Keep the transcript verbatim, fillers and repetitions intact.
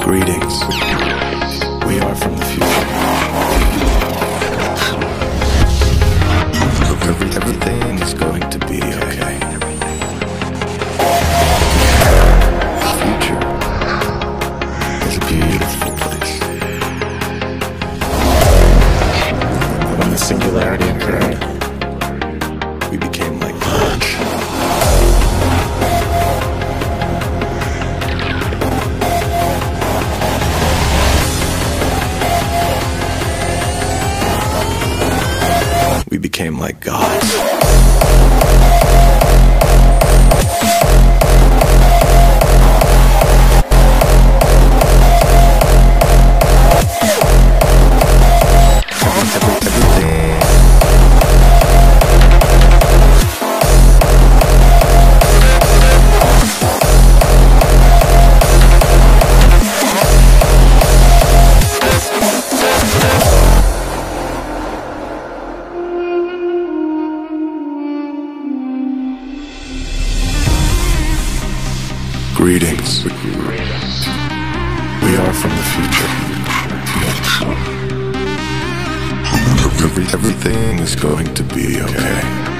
Greetings. We are from the future. Every, everything is going to be okay. The future is a beautiful place. When the singularity occurred, we became like gods. We became like gods. Greetings. We are from the future. Every, everything is going to be okay.